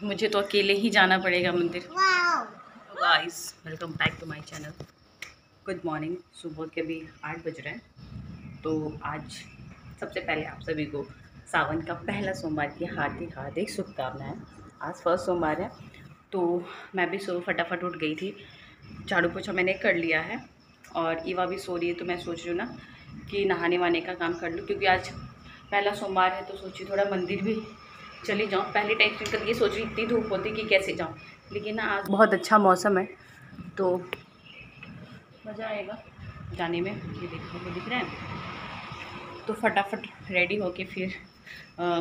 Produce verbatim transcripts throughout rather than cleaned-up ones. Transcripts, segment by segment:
मुझे तो अकेले ही जाना पड़ेगा मंदिर। Guys welcome back to my channel. Good morning. सुबह के भी आठ बज रहे हैं। तो आज सबसे पहले आप सभी को सावन का पहला सोमवार की हार्दिक हार्दिक शुभकामनाएं। आज फर्स्ट सोमवार है तो मैं भी सुबह फटाफट उठ गई थी। झाड़ू पोछा मैंने कर लिया है और ईवा भी सो रही है। तो मैं सोच रही हूँ ना कि नहाने वाने का काम कर लूँ, क्योंकि आज पहला सोमवार है तो सोची थोड़ा मंदिर भी चली जाऊँ। पहले टेंशन कर ये सोच रही इतनी धूप होती कि कैसे जाऊँ, लेकिन ना आज बहुत अच्छा मौसम है तो मज़ा आएगा जाने में। ये देखने को दिख रहा है तो फटाफट रेडी होके फिर आ,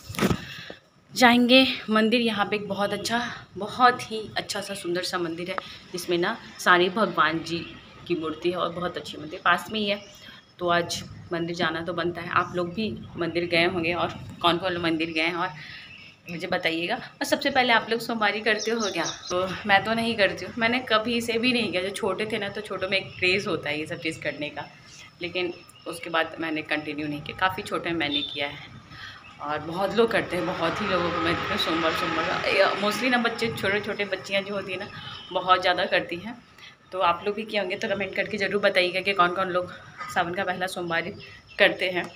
जाएंगे मंदिर। यहाँ पे एक बहुत अच्छा बहुत ही अच्छा सा सुंदर सा मंदिर है जिसमें ना सारे भगवान जी की मूर्ति है और बहुत अच्छी मंदिर पास में ही है। तो आज मंदिर जाना तो बनता है। आप लोग भी मंदिर गए होंगे और कौन कौन मंदिर गए हैं और मुझे बताइएगा। और सबसे पहले आप लोग सोमवारी करते हो क्या? तो मैं तो नहीं करती हूँ, मैंने कभी से भी नहीं किया। जो छोटे थे ना तो छोटों में एक क्रेज़ होता है ये सब चीज़ करने का, लेकिन उसके बाद मैंने कंटिन्यू नहीं किया। काफ़ी छोटे में मैंने किया है और बहुत लोग करते हैं, बहुत ही लोगों को मैं देखती हूँ सोमवार सोमवार। मोस्टली ना बच्चे छोटे छोटे बच्चियाँ जो होती हैं ना बहुत ज़्यादा करती हैं। तो आप लोग भी किए होंगे तो कमेंट करके ज़रूर बताइएगा कि कौन कौन लोग सावन का पहला सोमवार करते हैं।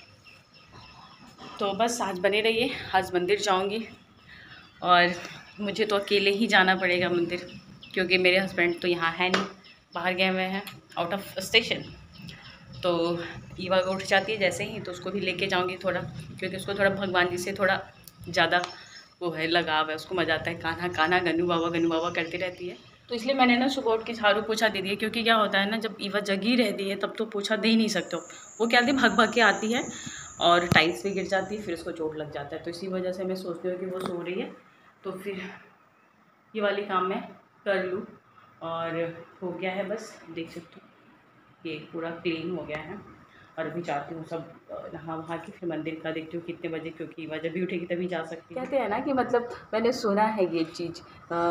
तो बस आज बने रहिए। आज मंदिर जाऊंगी और मुझे तो अकेले ही जाना पड़ेगा मंदिर, क्योंकि मेरे हस्बैंड तो यहाँ है नहीं, बाहर गए हुए हैं आउट ऑफ स्टेशन। तो ईवा उठ जाती है जैसे ही तो उसको भी लेके जाऊंगी थोड़ा, क्योंकि उसको थोड़ा भगवान जी से थोड़ा ज़्यादा वो है, लगाव है, उसको मज़ा आता है। कान्हा कान्हा गन्नू बाबा गन्नू बाबा करती रहती है। तो इसलिए मैंने ना सुबह उठ के झाड़ू पोछा दे दिया, क्योंकि क्या होता है ना जब ईवा जगी रहती है तब तो पोछा दे ही नहीं सकते हो। वो क्या होती है भग भग के आती है और टाइल्स भी गिर जाती है, फिर उसको चोट लग जाता है। तो इसी वजह से मैं सोचती हूँ कि वो सो रही है तो फिर ये वाली काम मैं कर लूँ। और हो गया है, बस देख सकते हो ये पूरा क्लीन हो गया है। और अभी चाहती हूँ सब नहा वहा के फिर मंदिर का देखती हूँ कितने बजे, क्योंकि वह जब भी उठेगी तभी जा सकती है। कहते हैं ना कि मतलब मैंने सुना है ये चीज़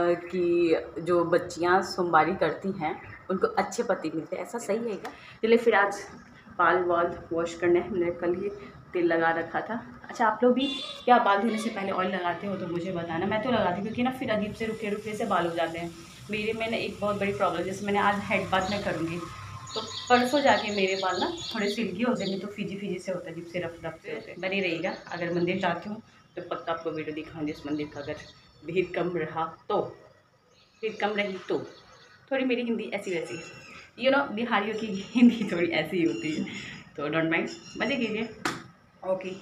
कि जो बच्चियाँ सोमवारी करती हैं उनको अच्छे पति मिलते हैं, ऐसा सही है क्या? चलिए फिर आज बाल वाल वॉश करने हैं। मैंने कल ही तेल लगा रखा था। अच्छा आप लोग भी क्या बाल धोने से पहले ऑयल लगाते हो तो मुझे बताना। मैं तो लगाती हूँ, क्योंकि ना फिर अजीब से रुके रुके से बाल हो जाते हैं मेरे में ना। एक बहुत बड़ी प्रॉब्लम, जैसे मैंने आज हेड बाथ में करूँगी तो परसों जाके मेरे बाल ना थोड़े सिल्की हो जाएंगे, तो फिजी फिजी से होता है जिससे रफ रफ से होते हैं। बनी रहिएगा। अगर मंदिर जाती हूँ तो पक्का आपको वीडियो दिखाऊंगी इस मंदिर का। अगर भीड़ कम रहा तो भीड़ कम रही तो थोड़ी मेरी हिंदी ऐसी वैसी है, यू नो बिहारियों की हिंदी थोड़ी ऐसी ही होती है, तो डोंट माइंड, मज़े कीजिए। ओके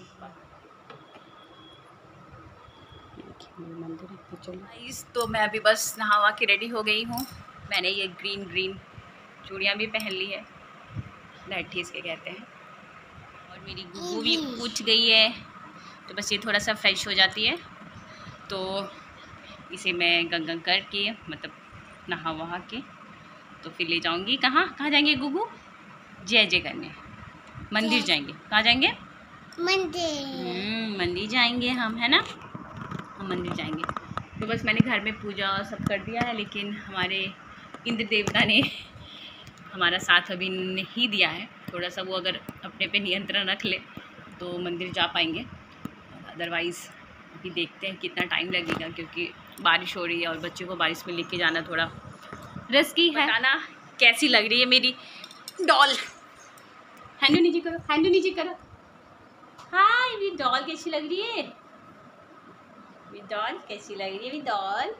मंदिर तो चलो। तो मैं अभी बस नहावा के रेडी हो गई हूँ। मैंने ये ग्रीन ग्रीन चूड़ियाँ भी पहन ली है, लट्ठी इसके कहते हैं। और मेरी गुगू भी उठ गई है तो बस ये थोड़ा सा फ्रेश हो जाती है तो इसे मैं गंगा करके मतलब नहा वहा के तो फिर ले जाऊंगी। कहाँ कहाँ जाएंगे गुगू? जय जय करने मंदिर जाएंगे। कहाँ जाएंगे? मंदिर। मंदिर जाएंगे हम, है ना, हम मंदिर जाएंगे। तो बस मैंने घर में पूजा सब कर दिया है, लेकिन हमारे इंद्र देवता ने हमारा साथ अभी नहीं दिया है। थोड़ा सा वो अगर अपने पे नियंत्रण रख ले तो मंदिर जा पाएंगे, अदरवाइज़ अभी देखते हैं कितना टाइम लगेगा, क्योंकि बारिश हो रही है और बच्चों को बारिश में लेके जाना थोड़ा रिस्की है। बताना कैसी लग रही है मेरी डॉल। हैंडू नीचे करो, हैंडू नीचे करो। हाय मेरी डॉल कैसी लग रही है? मेरी डॉल कैसी लग रही है? मेरी डॉल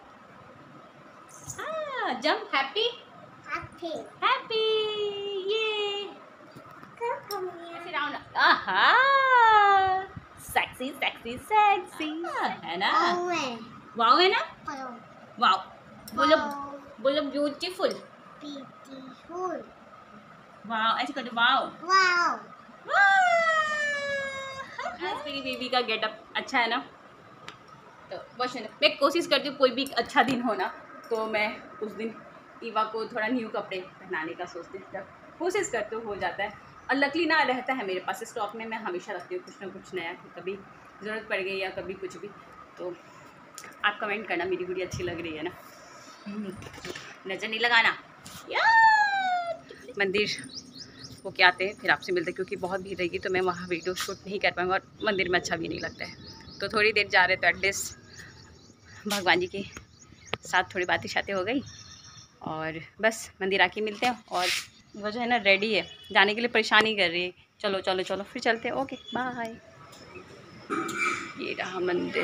हाँ जंप हैप्पी हैप्पी हैप्पी ये ऐसे राउंड। आहा सेक्सी सेक्सी सेक्सी है ना? वाओ है ना? वाओ बोलो बोलो ब्यूटीफुल ब्यूटीफुल। वाओ ऐसे करो वाओ वाओ। आज मेरी बेबी का गेटअप अच्छा है ना? तो बस मैं कोशिश करती हूँ कोई भी अच्छा दिन हो ना तो मैं उस दिन ईवा को थोड़ा न्यू कपड़े पहनाने का सोचती हूँ, कोशिश करते हो हो जाता है। और लकली ना रहता है मेरे पास स्टॉक में, मैं हमेशा रखती हूँ कुछ ना कुछ नया, कभी ज़रूरत पड़ गई या कभी कुछ भी। तो आप कमेंट करना मेरी वीडियो अच्छी लग रही है ना, नज़र नहीं लगाना यार। मंदिर होके आते हैं फिर आपसे मिलते हैं, क्योंकि बहुत भीड़ रहेगी तो मैं वहाँ वीडियो शूट नहीं कर पाऊँगा और मंदिर में अच्छा भी नहीं लगता है। तो थोड़ी देर जा रहे तो एटलीस्ट भगवान जी के साथ थोड़ी बातें शातें हो गई और बस मंदिर आके मिलते हैं। और वो जो है ना रेडी है जाने के लिए, परेशान ही कर रही है, चलो चलो चलो फिर चलते हैं। Okay bye. ये रहा मंदिर।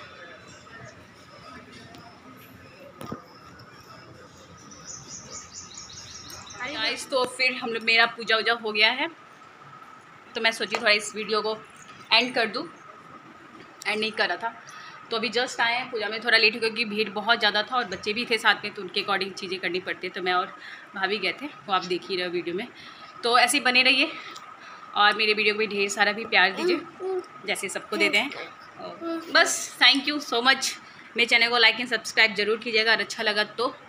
गाइस तो फिर हम लोग, मेरा पूजा वूजा हो गया है, तो मैं सोची थोड़ा इस वीडियो को एंड कर दूँ, एंड नहीं कर रहा था। तो अभी जस्ट आए हैं, पूजा में थोड़ा लेट हो गया क्योंकि भीड़ बहुत ज़्यादा था और बच्चे भी थे साथ में, तो उनके अकॉर्डिंग चीज़ें करनी पड़ती है। तो मैं और भाभी गए थे, वो आप देख ही रहे हो वीडियो में। तो ऐसे ही बने रहिए और मेरे वीडियो को भी ढेर सारा भी प्यार दीजिए जैसे सबको देते हैं। बस थैंक यू सो मच। मेरे चैनल को लाइक एंड सब्सक्राइब जरूर कीजिएगा और अच्छा लगा तो